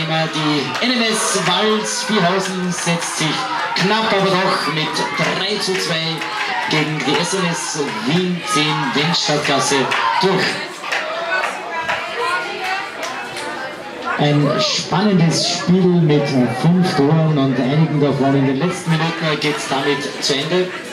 Die NMS Vals Vierhausen setzt sich knapp, aber doch mit 3:2 gegen die SMS Wien 10 Windstadtklasse durch. Ein spannendes Spiel mit 5 Toren und einigen davon in den letzten Minuten geht es damit zu Ende.